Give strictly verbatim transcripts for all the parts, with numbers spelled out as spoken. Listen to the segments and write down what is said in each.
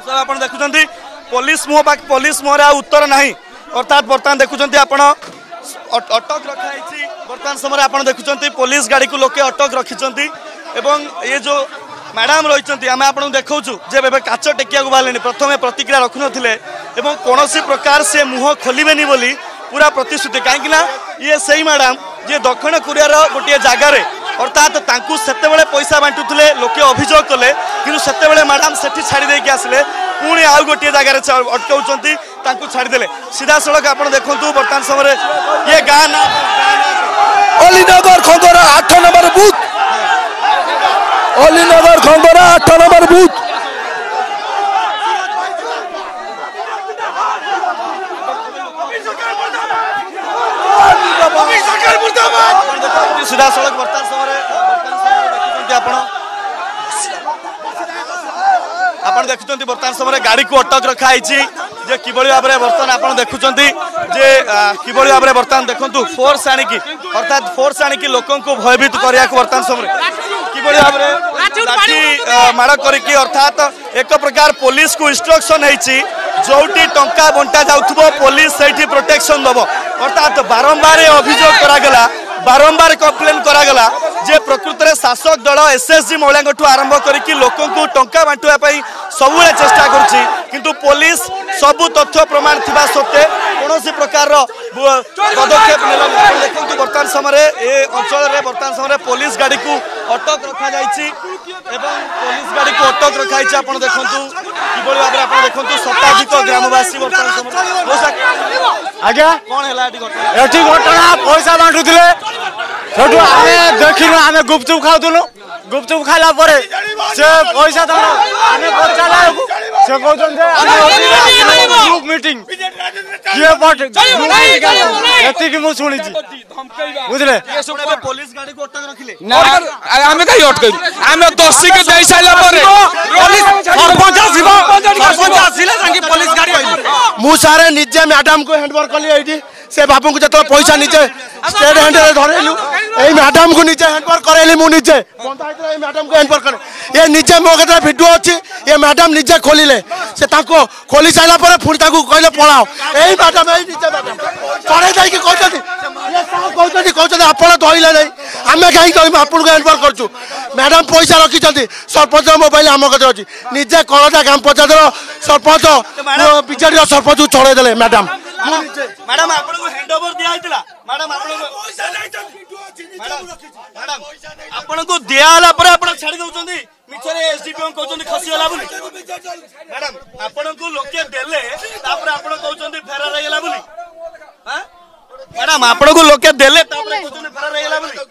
sir आप देखुं police मुह police मुहर आ उत्तर ना अर्थात बर्तमान देखुं आप अटक रखाई बर्तमान समय आप देखुं पुलिस गाड़ी को लोके अटक रखिंट ये जो मैडम रही आम आपको देखा जे काच टेकिया बाहर प्रथम प्रतिक्रिया रखु नथिले कौन प्रकार से मुह खोलेनि बोली पूरा प्रतिश्रुति कहीं ये सही मैडम जे दक्षिण कोरियार गोटे जगार अर्थात से पैसा बांटुले लोके अभियोग कले कि मैडम से छाड़ी देके आसिले पुणी आउ गोटे जगार अटकाउं छाड़ीदे सीधा सड़क आप देखु बर्तमान समय ये गाँ ना अलीनगर खंगरा आठ नंबर बूथ अलीनगर खंगरा आठ नंबर बूथ सीधा सड़क बर्तमान समय आप देखुं बर्तमान समय गाड़ी को अटक रखाई जे कि भाव में बर्तमान आप देखुं जे कि भाव में बर्तमान देखु फोर्स आणिकी अर्थात फोर्स आणिकी लोक भयभीत करने बर्तमान समय कि भाव में लाठी माड़ करके अर्थात एक प्रकार पुलिस को इंस्ट्रक्शन है जोटी टंका बंटा जाउथबो पुलिस सेठी प्रोटेक्शन दबो अर्थात बारंबार अभियोग करागला बारंबार कंप्लेन करागला जे प्रकृत में शासक दल एसएसजी महिला आरंभ करके लोक टंका बांटा सब चेष्टा करुच्ची किंतु पुलिस सबू तथ्य प्रमाण थिबा सत्वे कौन प्रकार पदक्षेप देखो बर्तमान समय ए अंचल में बर्तमान समय पुलिस गाड़ी को अटक रखा जाइए पुलिस गाड़ी को अटक रखाई आप देखु कि भाव में आप देखु शताधिक ग्रामवासी बर्तमान समय आज्ञा कौन है एठी घटना पैसा बांटुले सेठू आमे देखिनु आमे गुपचुप खाउतुनु गुपचुप खाला परे से पैसा दर आमे पचाला से कहउछन जे आमे ग्रुप मीटिंग किए पट एति कि मु सुनी छी बुझले ये सब पुलिस गाड़ी को अटक रखिले ना आमे कहि अटकै आमे दोषी के देई साइला परे पुलिस सरपंच आसीबो सरपंच आसीला संगी पुलिस गाड़ी आइली मु सारे निजे मैडम को हैंडओवर कली एठी से बाबू को जत पैसा निजे स्टेट हैंड रे धरेलु ए मैडम को निजे हैंडओवर करेली मु निजे पंचायत रे मैडम को हैंडओवर करे ये निजे मो के वीडियो अछि ये मैडम निजे खोलिले से ताको खोली साइला पर फुणी ताको कहले पळाओ ए मैडम ए निजे मैडम करे जाई कि कहतथि ये सा कहतथि कहतथि आपण धइले नै हमें कहीं कहीं आपण को हैंडओवर करछु मैडम पैसा रखी चलती सरपंच मोबाइल आम कते अछि निजे कळदा ग्राम पंचायत सरपंच बिजेडी सरपंच चढ़े देले मैडम मैडम आपन को हैंडओवर दिया आइतला मैडम आपन को पैसा नै मैडम आपन को दिया हला पर आपन छाडी दउचंदी मिछरे एसडीपीओ कहउचंदी खसी होला बुली मैडम आपन को लोके देले तापर आपन कहउचंदी फेरा रह गेला बुली हां मैडम आपन को लोके देले तापर कहउचंदी फेरा रह गेला बुली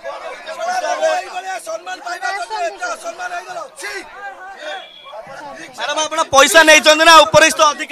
सम्मान पाइबा सम्मान आइ गेलो छी मैडम आपन पैसा नै चंदी ना ऊपर इस्तो